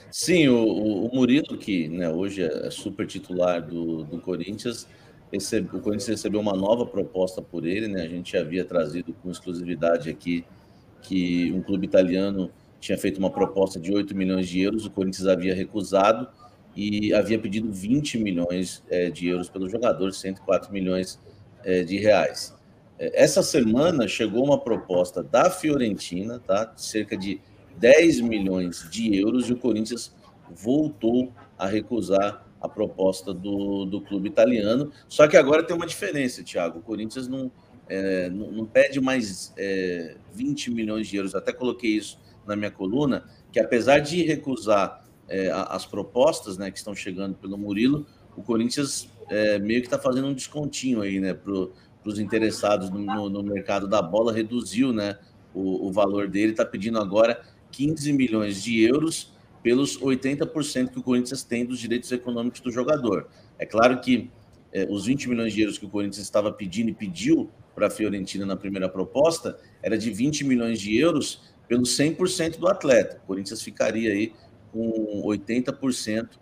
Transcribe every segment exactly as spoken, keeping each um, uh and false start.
Sim, o, o Murilo, que, né, hoje é super titular do, do Corinthians, recebe, o Corinthians recebeu uma nova proposta por ele, né? A gente já havia trazido com exclusividade aqui que um clube italiano tinha feito uma proposta de oito milhões de euros, o Corinthians havia recusado e havia pedido vinte milhões é, de euros pelo jogador, cento e quatro milhões é, de reais. Essa semana chegou uma proposta da Fiorentina, tá? Cerca de dez milhões de euros, e o Corinthians voltou a recusar a proposta do, do clube italiano. Só que agora tem uma diferença, Thiago. O Corinthians não, é, não, não pede mais é, vinte milhões de euros. Até coloquei isso na minha coluna, que apesar de recusar é, as propostas, né, que estão chegando pelo Murilo, o Corinthians é, meio que está fazendo um descontinho aí, né, para os interessados no, no, no mercado da bola, reduziu, né, o, o valor dele, está pedindo agora quinze milhões de euros pelos oitenta por cento que o Corinthians tem dos direitos econômicos do jogador. É claro que é, os vinte milhões de euros que o Corinthians estava pedindo e pediu para a Fiorentina na primeira proposta era de vinte milhões de euros pelos cem por cento do atleta. O Corinthians ficaria aí com oitenta por cento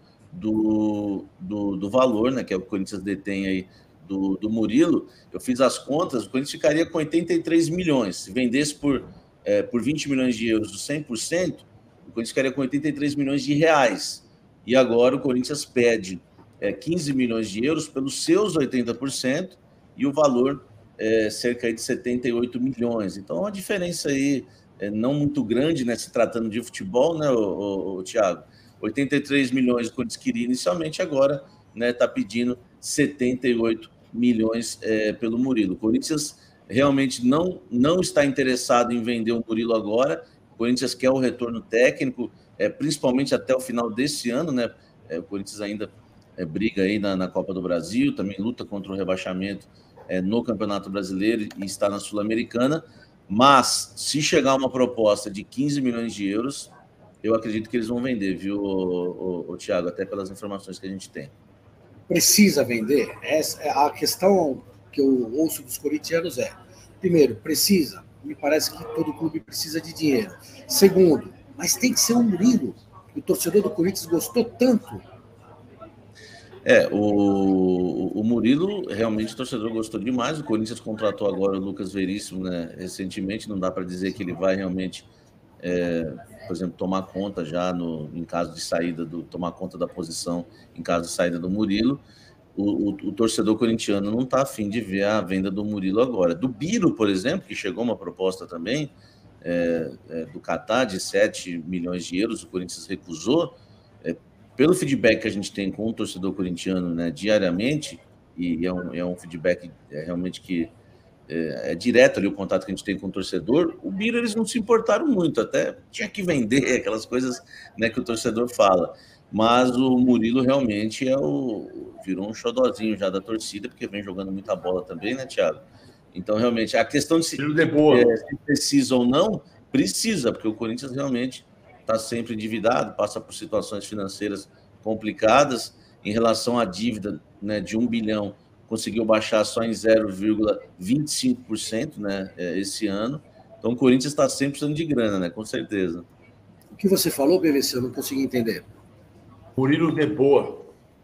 do, do, do valor, né, que é o que o Corinthians detém aí do, do Murilo. Eu fiz as contas, o Corinthians ficaria com oitenta e três milhões. Se vendesse por, é, por vinte milhões de euros, os cem por cento, o Corinthians ficaria com oitenta e três milhões de reais. E agora o Corinthians pede é, quinze milhões de euros pelos seus oitenta por cento e o valor é cerca de setenta e oito milhões. Então, uma diferença aí é, não muito grande, né, se tratando de futebol, né, o, o, o Thiago? oitenta e três milhões o Corinthians queria inicialmente, agora né, está pedindo setenta e oito milhões é, pelo Murilo. O Corinthians realmente não, não está interessado em vender o Murilo agora. O Corinthians quer o retorno técnico, é, principalmente até o final desse ano, né? É, o Corinthians ainda é, briga aí na, na Copa do Brasil, também luta contra o rebaixamento é, no Campeonato Brasileiro e está na Sul-Americana. Mas, se chegar uma proposta de quinze milhões de euros, eu acredito que eles vão vender, viu, o, o, o Thiago? Até pelas informações que a gente tem. Precisa vender? Essa, a questão que eu ouço dos corintianos é: primeiro, precisa. Me parece que todo clube precisa de dinheiro. Segundo, mas tem que ser um Murilo. O torcedor do Corinthians gostou tanto. É, o, o Murilo, realmente o torcedor gostou demais. O Corinthians contratou agora o Lucas Veríssimo, né, recentemente. Não dá para dizer que ele vai realmente, é, por exemplo, tomar conta já no, em caso de saída, do tomar conta da posição em caso de saída do Murilo. O, o, o torcedor corintiano não está afim de ver a venda do Murilo agora. Do Biro, por exemplo, que chegou uma proposta também é, é, do Catar de sete milhões de euros, o Corinthians recusou. É, pelo feedback que a gente tem com o torcedor corintiano, né, diariamente, e é um, é um feedback é, realmente que é, é direto ali o contato que a gente tem com o torcedor, o Biro eles não se importaram muito, até tinha que vender, aquelas coisas, né, que o torcedor fala. Mas o Murilo realmente é o, virou um xodozinho já da torcida, porque vem jogando muita bola também, né, Thiago? Então, realmente, a questão de se, é, se precisa ou não, precisa, porque o Corinthians realmente está sempre endividado, passa por situações financeiras complicadas. Em relação à dívida, né, de um bilhão, conseguiu baixar só em zero vírgula vinte e cinco por cento, né, esse ano. Então, o Corinthians está sempre precisando de grana, né, com certeza. O que você falou, B V C? Eu não consegui entender. Murilo de Boa.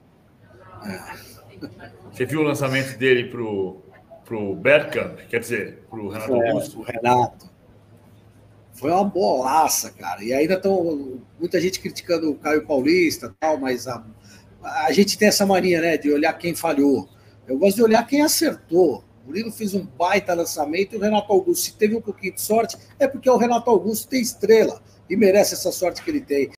É. Você viu o lançamento dele pro, pro Bergkamp? Quer dizer, pro Renato é, Augusto? O Renato. Foi uma bolaça, cara. E ainda estão muita gente criticando o Caio Paulista e tal, mas a, a gente tem essa mania, né, de olhar quem falhou. Eu gosto de olhar quem acertou. O Murilo fez um baita lançamento e o Renato Augusto, se teve um pouquinho de sorte, é porque o Renato Augusto tem estrela e merece essa sorte que ele tem.